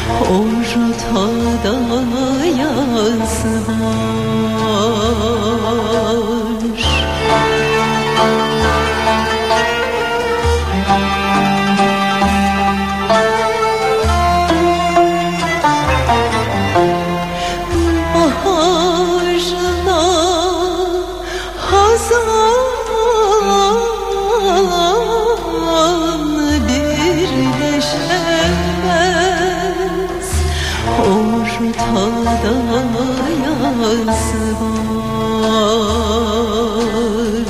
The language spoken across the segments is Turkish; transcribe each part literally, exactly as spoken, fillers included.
ortada yaz var. Baharla hazan birleşemez, ortada yaz var.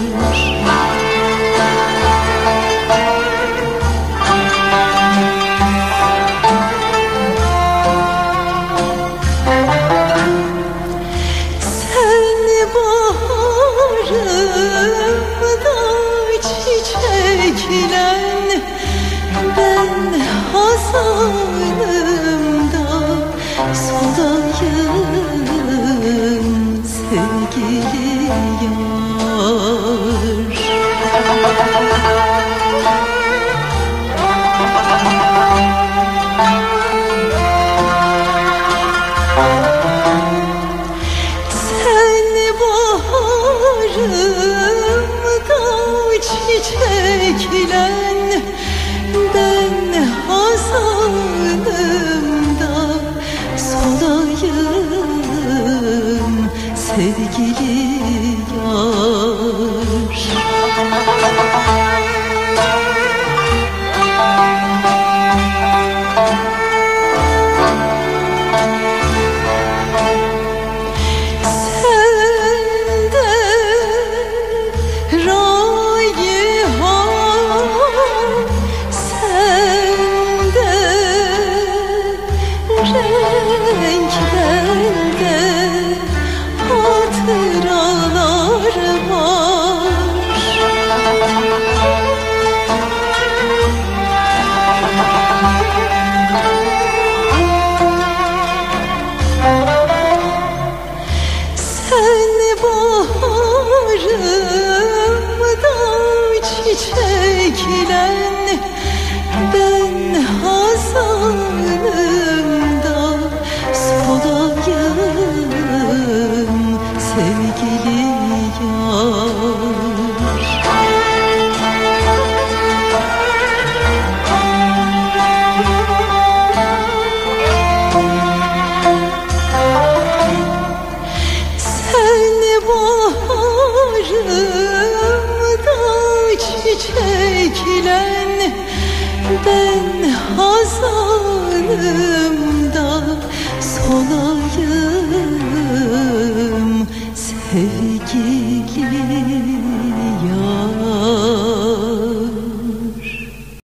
Sen baharımda çiçeklen, ben hazanımda solayım sevgili yar. Sen baharımda çiçeklen, ben hazanımda solayım sevgili yar. Sende raihan, sende renklerde hatıralar var. Sen baharımda çiçeklen, ben hazanımda solayım sevgili yar. Sen baharımda çiçeklen, ben hazanımda solayım sevgili